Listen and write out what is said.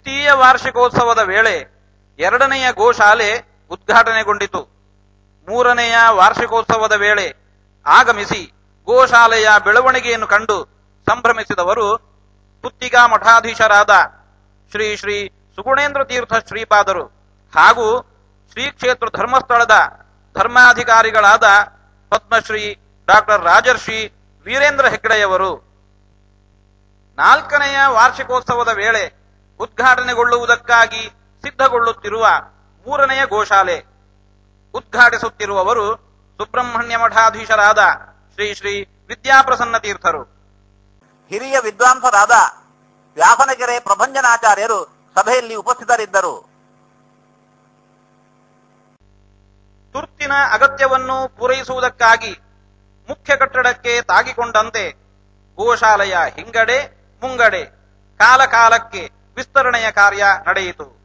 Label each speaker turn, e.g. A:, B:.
A: ದ್ವಿತೀಯ ವಾರ್ಷಿಕೋತ್ಸವದ ವೇಳೆ 2ನೆಯ ಗೋಶಾಲೆ ಉದ್ಘಾಟನೆಗೊಂಡಿತು. 3ನೆಯ ವಾರ್ಷಿಕೋತ್ಸವದ ವೇಳೆ ಆಗಮಿಸಿ ಗೋಶಾಲೆಯ ಬೆಳವಣಿಗೆಯನ್ನು ಕಂಡು ಸಂಭ್ರಮಿಸಿದವರು ಪುತ್ತಿಗ ಮಠಾಧೀಶರಾದ ಶ್ರೀ ಶ್ರೀ ಸುಗುಣೇಂದ್ರ ತೀರ್ಥ ಶ್ರೀಪಾದರು ಹಾಗೂ ಶ್ರೀ ಕ್ಷೇತ್ರ ಧರ್ಮಸ್ಥಳದ ಧರ್ಮಾಧಿಕಾರಿಗಳಾದ ಪದ್ಮಶ್ರೀ ಡಾಕ್ಟರ್ ರಾಜರ್ಷಿ ವೀರೇಂದ್ರ ಹೆಗ್ಗಡೆಯವರು. 4ನೆಯ ವಾರ್ಷಿಕೋತ್ಸವದ ವೇಳೆ ಉದ್ಘಾಟನೆಗೊಳ್ಳುವುದಕ್ಕಾಗಿ ಸಿದ್ಧಗೊಳ್ಳುತ್ತಿರುವ 3ನೆಯ ಗೋಶಾಲೆ ಉದ್ಘಾಟಿಸುತ್ತಿರುವವರು ಸುಬ್ರಹ್ಮಣ್ಯ ಮಠಾಧೀಶರಾದ ಶ್ರೀ ಶ್ರೀ ವಿದ್ಯಾಪ್ರಸನ್ನ ತೀರ್ಥರು.
B: ಹಿರಿಯ ವಿದ್ವಾಂಸರಾದ ವ್ಯಾಸನಗೆರೆ ಪ್ರಭಂಜನಾಚಾರ್ಯರು ಸಭೆಯಲ್ಲಿ ಉಪಸ್ಥಿತರಿದ್ದರು.
A: ತುರ್ತಿನ ಅಗತ್ಯವನ್ನು ಪೂರೈಸುವುದಕ್ಕಾಗಿ ಮುಖ್ಯ ಕಟ್ಟಡಕ್ಕೆ ತಾಗಿಕೊಂಡಂತೆ ಗೋಶಾಲೆಯ ಹಿಂಗಡೆ ಮುಂಗಡೆ ಕಾಲಕಾಲಕ್ಕೆ ವಿಸ್ತರಣೆಯ ಕಾರ್ಯ ನಡೆಯಿತು.